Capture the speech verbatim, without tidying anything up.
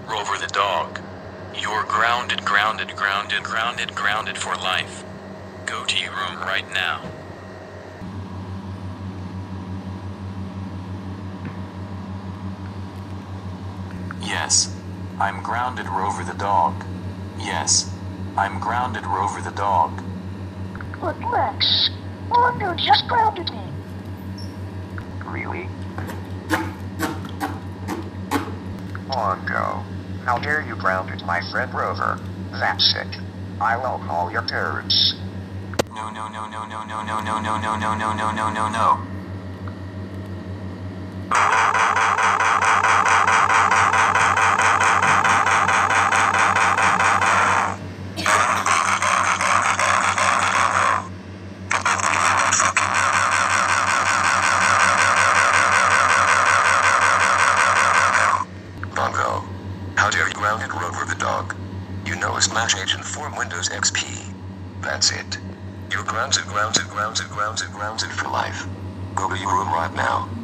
Rover the dog. You're grounded, grounded, grounded, grounded, grounded for life. Go to your room right now. Yes, I'm grounded, Rover the dog. Yes, I'm grounded, Rover the dog. But Rex, bongo just grounded me. Really? Bongo, how dare you grounded my friend Rover? That's it. I will call your parents. No, no, no, no, no, no, no, no, no, no, no, no, no, no, no, no. Bongo, how dare you grounded Rover the dog? You know a smash agent form Windows X P. That's it. You're grounded, grounded, grounded, grounded, grounded for life. Go to your room right now.